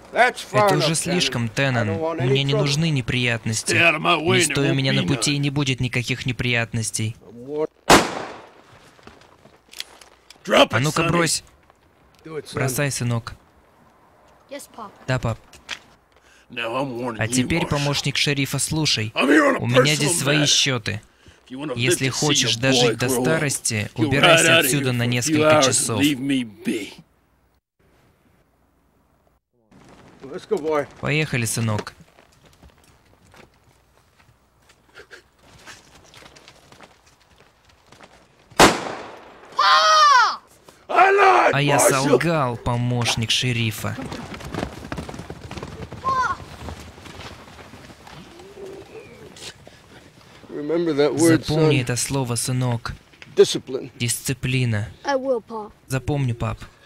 Это уже слишком, Теннон. Мне не нужны неприятности. Не стой у меня на пути, и не будет никаких неприятностей. А ну-ка, брось. Бросай, сынок. Да, пап. А теперь, помощник шерифа, слушай. У меня здесь свои счеты. Если хочешь дожить до старости, убирайся отсюда на несколько часов. Поехали, сынок. А я солгал, помощник шерифа. Запомни это слово, сынок. Дисциплина. Запомни, пап.